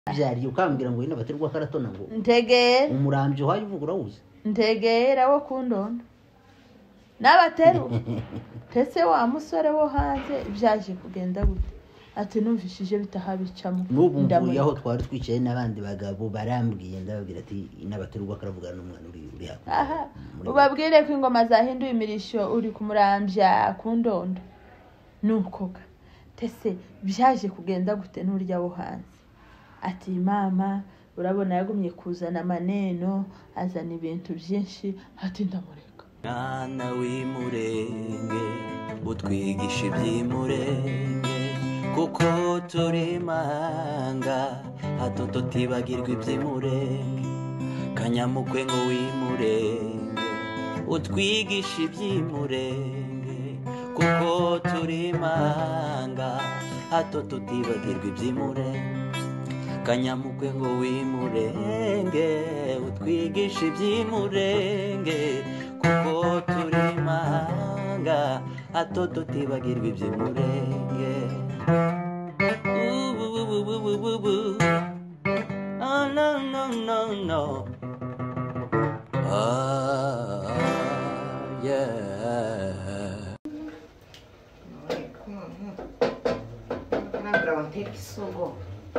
byari ukambira ngo ina baterwa karatona ngo ntegera umurambyo wayo uvugura wuze ntegera wo kundondo n'abateru tese wa musore wo hanze byaje kugenda gute ati numvishije bitahabicamo n'ubu yaho twari twicaye n'abandi bagabo barambwiye ndababwira ati inabaterwa karavugana n'umwana uri hako aha ubabwire ko ingoma zahinduye imirisho uri kumurambya kundondo nukoga tese byaje kugenda gute n'urya wo hanze ati mama urabona yagumye kuzana maneno azana ibintu byinshi ati ndamureka mwana w'imurenge utwigisha iby'imurenge kuko turi manga hato tutibagirwa iby'imurenge kanyamukwe ngo w'imurenge utwigisha iby'imurenge kuko turi manga hato tutibagirwa iby'imurenge kanyamukwe ngo w'imurenge utwigisha iby'imurenge kuko turi manga hato tutibagirwa iby'imurenge. Oh no no no no. Yeah. Lembra um tempo que sugou.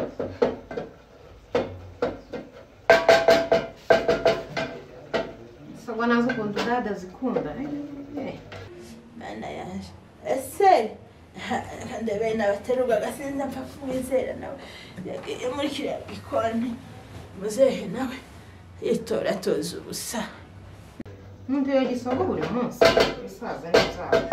Sugou nas oportunidades zikunda, né? mana yaje ese ndebe n'abateruga gasinza mpfa kumwizera nawe yagiye muri kiriya gikoni muzehe nawe yitora toza ubusa Não deu de sogo buri munsi. Isaza n'izaza.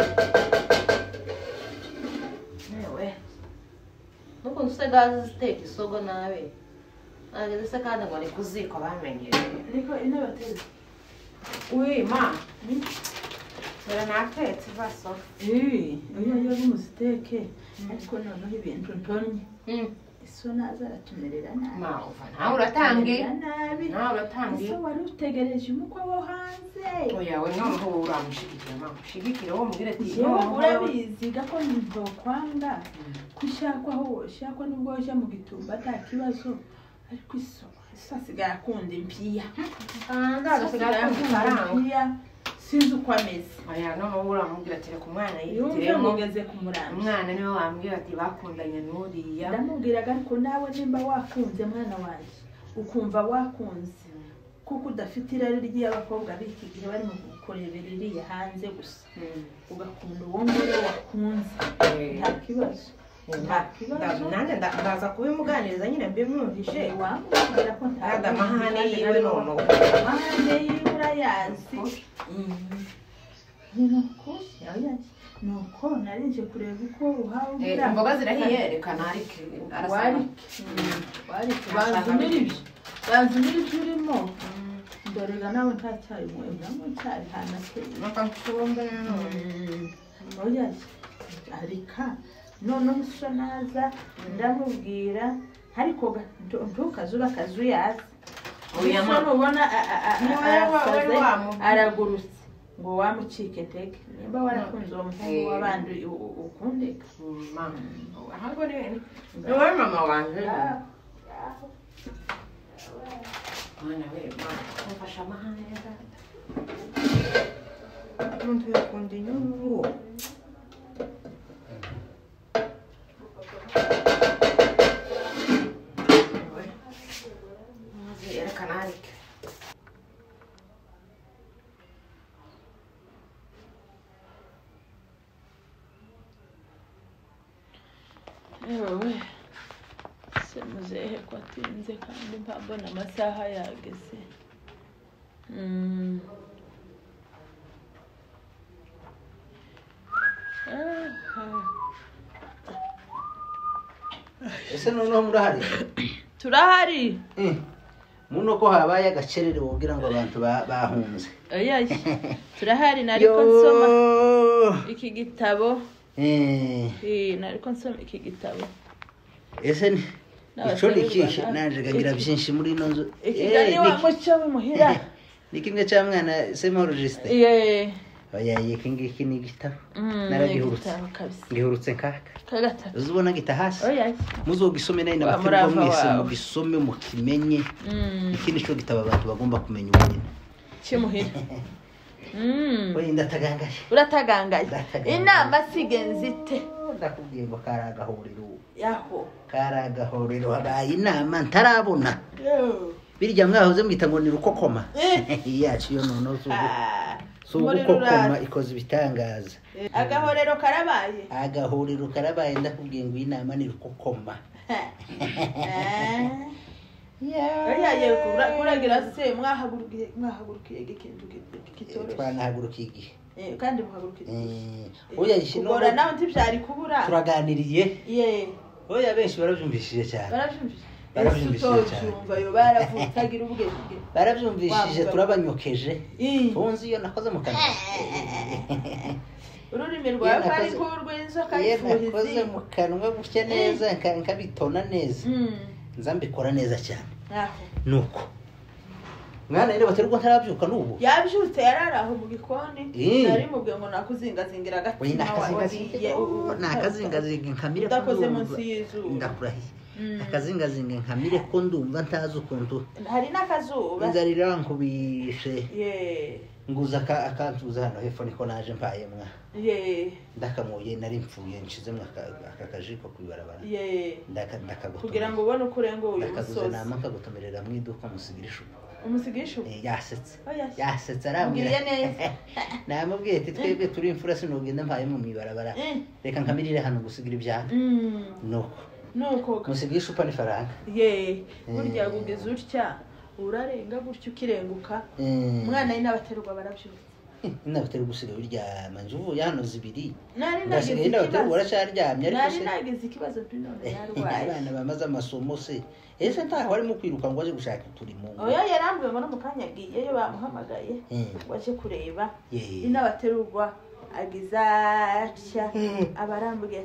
Ewe. Nuko ndusegaza ziteka isogo nawe. Ageze se kandi ngo ni kuziko bamenyereye. niko inabateruga Ui, ma. Era natetse vaso. oya yo muziteke ariko noneho ibintu ntonye iso naza aratumerera nabi Ma, uva nawe uratangiye. nabi Nawe uratangiye. iso wari utegereje umukwe wo hanze Oya, we noneho uramushigikira, ma. Ushigikire wo mubwire ati jewe urabizi gako nzokwanga kushakwa aho shakwa nubwo waje mu gitumba ata kibazo ariko iso asigaye akunda impiya Ndagasigaye kukaranga. sinzi uko ameze Oya, noneho uramubwira ati reka umwana yumve yihitiremo. mugeze kumuranga Umwana niwe wambwira ati bakundanye n'uriya. ndamubwiraga ariko nawe nimba wakunze mwana wanjye ukumva wakunze kuko udafite irari ry'abakobwa b'iki gihe bari mu kurebera iriya hanze gusa ugakunda uwo nguwo wakunze nta kibazo nta kibazo Nanjye ndaza kubimuganiriza nyine mbimwumvishe. wamubwira ko nta Amahane yiwe noneho. amahane yiwe urayazi nuko narinje kureba uko uhawe Imboga zirahiye reka narike arasaba. banzumira ibyo urimo ndorega nawe nta cyayi mwemwe cyari hanateye Nakashumbe oya arika noneho usa naza ndamubwira ariko ntukazuba kazuyaza Oya ma. ubona Wari wamu. aragurutse ngo wamucike teke nimba warakunze uwo muhungu w'abandi ukundeka Mama. Ahubwo ni wowe mama wanje. Mwana we mama. Umfasha amahane ya. Umuntu yakunda inyungu. Reka narike. yewe se muzehe ko atinze kandi mbona amasaha yageze ese noneho murahari turahari muno ko habaye agacerere wogira ngo abantu bahunze oya turahari nariko nsoma iki gitabo nariko nsoma iki gitabo ese ni ico nikishe nanje gagira byinshi muri ino nzu ikigani wa muco w'imuhira ni kimwe cya mwana semorogiste oya iki ni igitabo naragihurutse ngihurutse kaka kagatatu uzubona gitahasi oya muzogisome nayo Wa nabaterwa murava mwese wawe. mugisome mukimenye iki nico gitabo abantu bagomba kumenya ubunyine kimuhira oya ndatagangaye uratagangaye Ndatagangaye. inama sigenzi ite ndakubwiye ngo karagahuriro yaho karagahuriro habaye inama ntarabona birya mwahoze mwita ngo ni rukokoma yacu yo nono gukokoma ikoze ibitangaza agahorero karabaye agahuriro karabaye ndakubwiye ngo inama ni rukokoma oya ye kuragira se mwahagurukiye ikintu kitoroshye twanahagurukiye igihe kandi muhagurukiye oya ishino kugora nawe ntibyari kubura turaganiriye ye oya benshi barabyumvishije cyane barabyumvishije cyane yo baravutagira ubwenge barabyumvishije turabanyokeje Eh. tunzi iyo nakoze mu kanwa ururimi rwawe ko ari rw'inzoka iyo nakoze ifuhizi mu kanwa gutya neza nkabitona neza nza mbikora neza cyane aho nuko mwana rero baterwa ntarabyuka n'ubu yabyutse yararaho mu gikoni Eh. nari mubwiye ngo nakuzingazingira oya agatima nakazingazinga nkamire ko udakoze ndumva. munsi y'izuba ndakurahiye akazingazinga nkamire ko ndumva ntazi ukuntu hari n'akazuba inzara irankubishe ye nguza akantuza hano hepfo niko naje mpaye mwa ye ndakamuye nari mpfuye nshizemo aka kajiko kwibarabara ye ndakagutumira kugira ngo ubone uko urenga uyu ndakaguze musozi nama nkagutumirira mu iduka musigira ishuka umusigisha yasetse oya yasetse arambwira Mbwiriye neza. namubwiye ati twebwe turi imfura sinugenda mpaye mu mwibarabara reka nkamirire hano gusigira ibyana nuko nuko musigira ishupa n'ifaranga ye burya gugize utya urarenga gutya ukirenguka umwana y'inabaterwa barabyutse inabatera gusiga biryama nje uvuye hano zibiri nari ngasigaye nagize inabatera ikibazo uracyaryamye ariko nari se nagize ikibazo none yarwaye abana bamaze amasomo se ese ntaho arimo kwiruka ngo aje gushaka uturimo oya yarambuye ngo no mu kanya agiyeyo bamuhamagaye ngo aje kureba inabaterurwa agiza atya abarambuye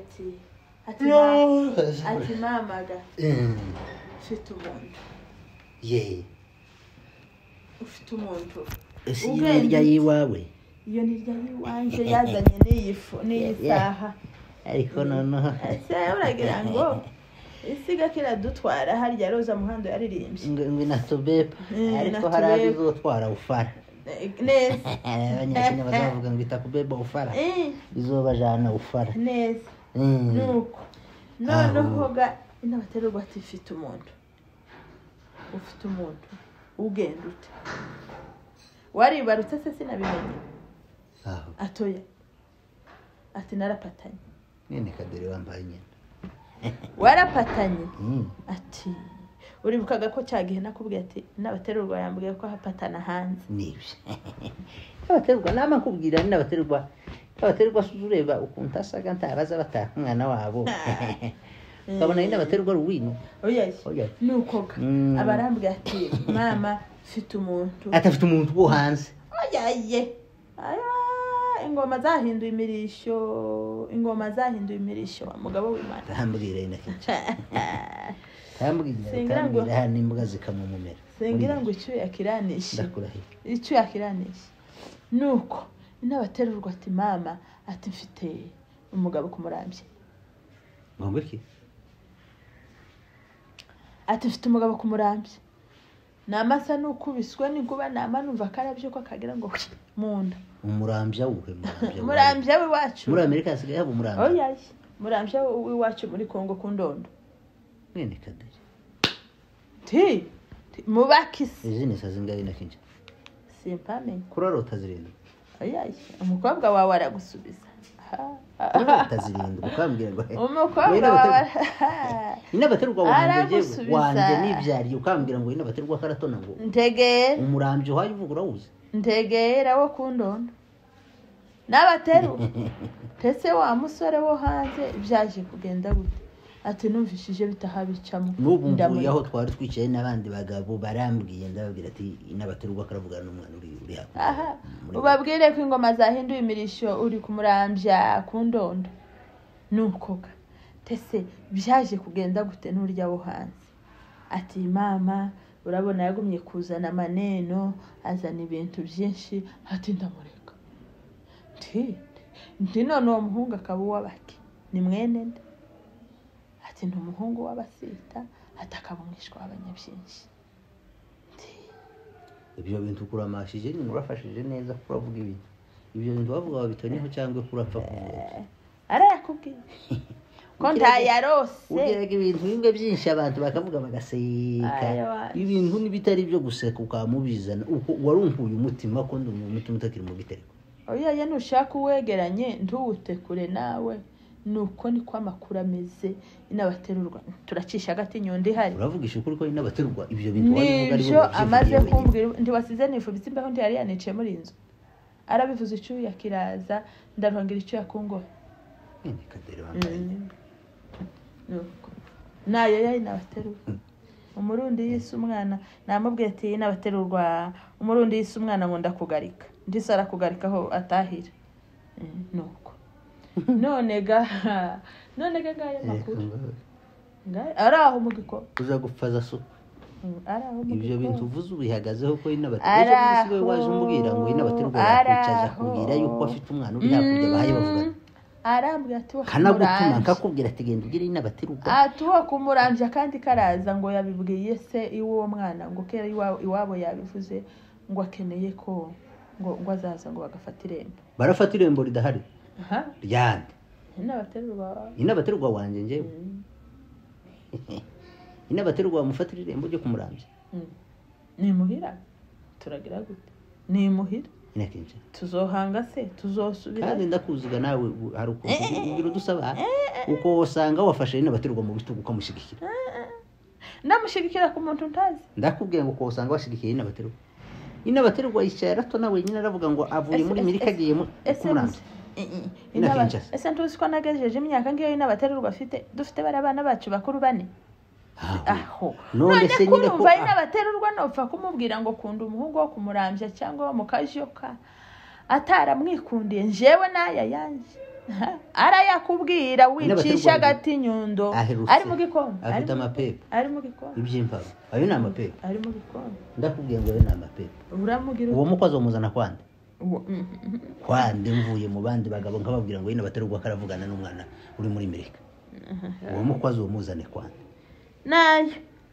ati mamaga ufite umuntu ufite umuntu ese irya yiwawe iyo ni rya yiwanje yazanye n'iyi saha ariko noneho ese uragira ngo isiga kiradutwara harya Roza Muhando yaririmbye ngo inatubeba ariko hari abizotwara ufara neza abanyakenya bazavuga ngo itakubeba ufara izobajana ufara neza nuko noneho ga inabaterurwa ati ufite umuntu ugenda ute waribarutse se sinabimenye atoya ati narapatanye nene kadere wambaye nyine warapatanye ati uribukaga ko cyagihe nakubwiye ati n'abaterurwa yambwiye ko hapatana hanze nibyo abaterurwa nama nkubwira n'abaterurwa ureba ukuntu asaga ntabaza bataha umwana wabo ukabona n'abaterurwa ruwino oya nuko abarambwiye ati mama mfite umuntu atafite umuntu wo hanze oyaye ingoma zahinduye imirisho wa mugabo w'Imana tambwira tambwira hano imbwa zikamumumera singira ngo icyo yakiranisha ndakurahiye icyo yakiranisha nuko inabaterurwa ati mama ati mfite umugabo kumurambye ngo iki ati mfite umugabo kumurambye namasa nukubiswe n'inkuba namanumva karabyo ko akagira ngo munda umurambya wuhe murambya w'iwacu muri Amerika hasigaye haba umurambya oya murambya w'iwacu muri Kongo ku Ndondo nene kadere mubakisi izindi sazingaye nakinja simpamenye kurarota zirindwi oya umukobwa wawe aragusubiza kurarota zirindwi ukambwira ngo umukobwa wawe inabaterurwa wanje nibyariye ukambwira ngo inabaterurwa karatona ngo ntegera umurambye uhaye uvuga urawuzi ntegera wo ku Ndondo n'abateru tese wa musore wo hanze byaje kugenda gute ati numvishije bitahabicamo n'ubu mvuye aho twari twicaye n'abandi bagabo barambwiye ndababwira ati inabaterurwa karavugana n'umwana uri hapo aha ubabwire ko ingoma zahinduye imirisho uri kumurambya ku Ndondo nuko tese byaje kugenda gute n'urya wo hanze ati mama urabona yagumye kuzana maneno azana ibintu byinshi ati ndamureka nti none uwo muhungu akaba uw'abaki ni mwene nde ati ni umuhungu w'abasita ati akaba umwishwa w'abanyabyinshi. ibyo bintu kuramashije ni murafashije neza kuravuga ibintu ibyo bintu bavuga babitoniho cyangwa kurapfa kuvuga arayakubwiye ko ntayarose ugeraga ibintu bimwe byinshi abantu bakavuga bagaseka ibintu n'ibitari byo guseka ukamubizana uko warumpuye umutima ko ndi umutima utakiri mu gitereko oya ya nushaka uwegeranye ntuwute kure nawe nuko niko amakuru ameze inabaterurwa turacisha hagati inyundo ihari uravugisha ukuri ko inabaterurwa ibyo bintu wabivuga nibyo amaze kumbwira ntiwasize nifubitse imbeho ndi yari yaniciye muri inzu arabivuze icyuya kiraza ndaruhangira icyuya kungohe kadere bambaye nuko nayo yari nabaterurwa umurundi yise umwana namubwiye ati nabaterurwa umurundi yise umwana ngo ndakugarika ndisara kugarikaho atahira nuko none ga ngaye makuru ngaye araho mugiko uza gupfaza so araho mugiko ibyo bintu uvuze ubihagazeho ko inabaterurwa waje umbwira ngo inabaterurwa yakwicaza kubwira yuko afite umwana uri hakurya bahaye bavugana arambwira ati kanagutuma nkakubwira ati genda ugire inabaterurwa ati wo kumurambya kandi karaza ngo yabibwiye se iwo mwana ngo kera iwabo yabivuze ngo akeneye ko ngo azaza ngo bagafata irembo barafata irembo ridahari ryande inabaterurwa wanje njewe inabaterurwa bamufatira irembo ryo kumurambya ni muhira turagira gute ni muhira inakenje tuzohanga se tuzosubira kandi ndakuziga nawe hari ukuntu ugira udusaba uko usanga wafashe inabaterurwa mu bitugu ukamushigikira ndamushigikira ku muntu ntazi ndakubwiye ngo uko usanga washigikiye inabaterurwa yicaye rato nawe nyine aravuga ngo avuye muri Amerika agiye kumurambya ese ntuzi ko nagejeje imyaka ngiyo inabaterurwa dufite bari abana bacu bakuru 4 aho none se nyine ko inabaterurwa nopfa kumubwira ngo kunda umuhungu wo kumurambya cyangwa wo mukajoka ataramwikundiye njewe naya yanje arayakubwira wicisha gati nyundo ari mu gikoni afite amapepe ari mu gikoni iby'imparo ayo ni amapepe ari mu gikoni ndakubwiye ngo ayo ni amapepe uramugira uwo mukozi wamuzana kwande mvuye mu bandi bagabo nkababwira ngo inabaterurwa karavugana n'umwana uri muri Amerika uwo mukozi wamuzane kwande nayo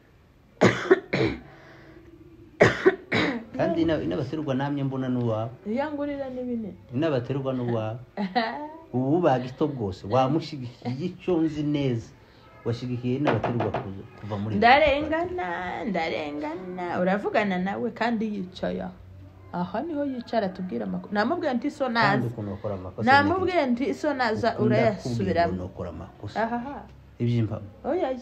kandi inabaterurwa namye mbona n'uwawe yangurira n'ibinini inabaterurwa n'uwawe ubu bagito bwose wamushigikiye icyo nzi neza washigikiye inabaterurwa kuva muri ndarengana uravugana nawe kandi yicaye aha niho yicara tubwira amakuru namubwiye nti so naza namubwiye nti so naza urayasubiramo aha iby'impamo oya